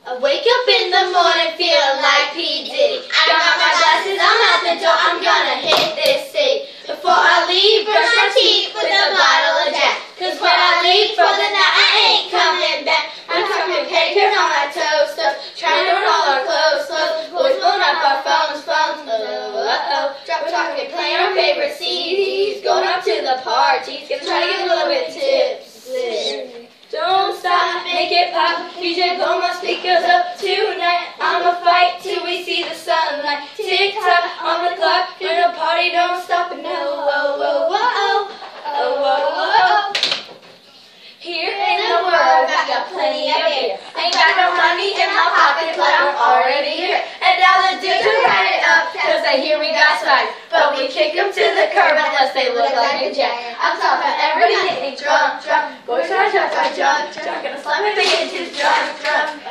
I wake up in the morning feeling like P. Diddy. I got my glasses, I'm out the door, I'm gonna hit this city. Before I leave, brush my teeth with a bottle of Jack. Cause when I leave for the night, I ain't coming back. I'm talking pedicures on my toes, trying to roll our clothes, boys blowing up our phones, drop talking, playing our favorite CDs, going up to the parties, gonna try to get a little bit tipsy. Don't stop, make it pop, DJ blow my speakers up tonight. I'ma fight till we see the sunlight. Tick tock on the clock, and the party don't stop. And no, whoa, whoa, whoa, oh, whoa, whoa. Here in the world, I got plenty of beer. Ain't got no money in my pocket, but I'm already here. And all the dudes are running up, cause they hear we got swag. But we kick them to the curb unless they look like a jack. I'm talking everybody getting drunk. Boys try to jump, gonna slam my face into drunk.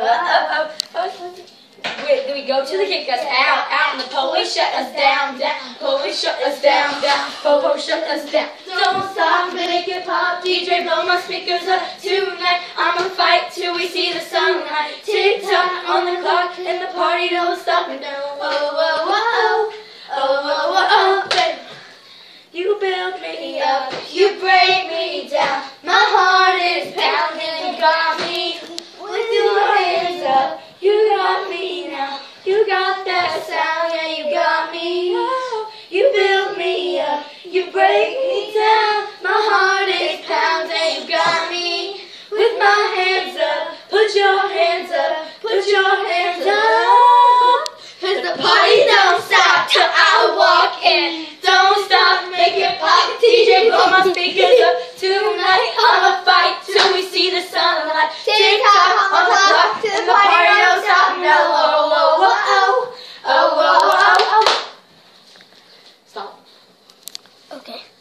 We go to the kick us out, and the police shut us down. Police shut us down. Popo shut us down. Don't stop, make it pop, DJ blow my speakers up tonight. I'ma fight till we see the sunlight. Tick tock on the clock, and the party don't stop. And no, whoa, whoa, whoa, oh, whoa, whoa, baby. You build me up, you break me down. My heart is pounding, you got me with your hands up. You got me now, you got that sound, yeah, you got me. Oh, you build me up, you break me down. My heart is pounding, you got me with my hands up. Put your hands up, put your hands up. Cause the party don't stop till I walk in. Don't stop, make it pop, DJ blow my speakers up tonight. I'ma fight till we see the sunlight. Tick tock on the clock, and the party don't stop. No, whoa, whoa, whoa, oh, whoa, whoa, oh. Stop. Okay.